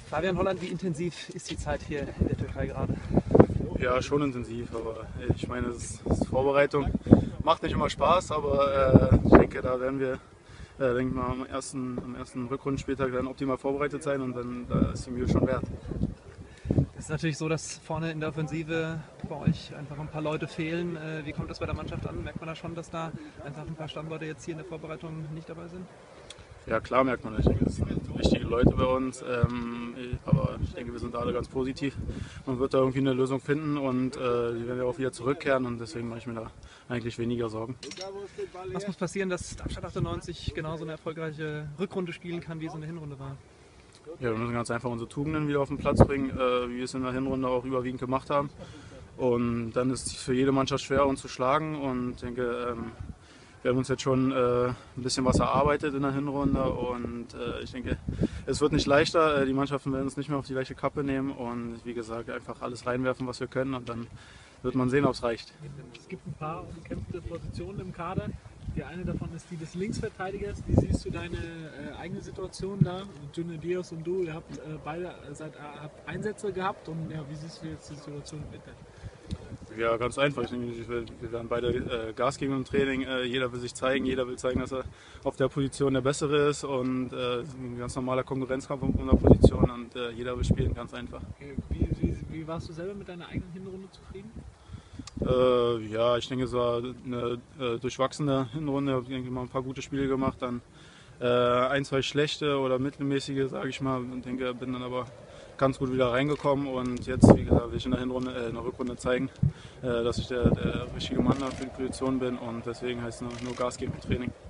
Fabian Holland, wie intensiv ist die Zeit hier in der Türkei gerade? Ja, schon intensiv, aber ich meine, es ist Vorbereitung. Macht nicht immer Spaß, aber ich denke, da werden wir denke mal, am ersten Rückrundenspieltag dann optimal vorbereitet sein und dann da ist die Mühe schon wert. Es ist natürlich so, dass vorne in der Offensive bei euch einfach ein paar Leute fehlen. Wie kommt das bei der Mannschaft an? Merkt man da schon, dass da einfach ein paar Stammleute jetzt hier in der Vorbereitung nicht dabei sind? Ja, klar merkt man, ich denke, das sind wichtige Leute bei uns, aber ich denke, wir sind alle ganz positiv. Man wird da irgendwie eine Lösung finden und die werden ja auch wieder zurückkehren und deswegen mache ich mir da eigentlich weniger Sorgen. Was muss passieren, dass Darmstadt 98 genauso eine erfolgreiche Rückrunde spielen kann, wie es in der Hinrunde war? Ja, wir müssen ganz einfach unsere Tugenden wieder auf den Platz bringen, wie wir es in der Hinrunde auch überwiegend gemacht haben. Und dann ist es für jede Mannschaft schwer, uns zu schlagen und ich denke, wir haben uns jetzt schon ein bisschen was erarbeitet in der Hinrunde und ich denke, es wird nicht leichter. Die Mannschaften werden es nicht mehr auf die leichte Kappe nehmen und wie gesagt, einfach alles reinwerfen, was wir können und dann wird man sehen, ob es reicht. Es gibt ein paar umkämpfte Positionen im Kader. Die eine davon ist die des Linksverteidigers. Wie siehst du deine eigene Situation da? Junior Diaz und du, ihr habt beide habt Einsätze gehabt und ja, wie siehst du jetzt die Situation mit? Ja, ganz einfach. Ich denke, wir werden beide Gas geben im Training. Jeder will sich zeigen, jeder will zeigen, dass er auf der Position der Bessere ist und ein ganz normaler Konkurrenzkampf um eine Position und jeder will spielen, ganz einfach. Okay. Wie warst du selber mit deiner eigenen Hinrunde zufrieden? Ja, ich denke, es war eine durchwachsene Hinrunde. Ich denke, mal ein paar gute Spiele gemacht, dann ein, zwei schlechte oder mittelmäßige, sage ich mal. Ich denke, bin dann aber ganz gut wieder reingekommen und jetzt, wie gesagt, will ich in der Rückrunde zeigen, dass ich der richtige Mann für die Position bin und deswegen heißt es nur Gas geben im Training.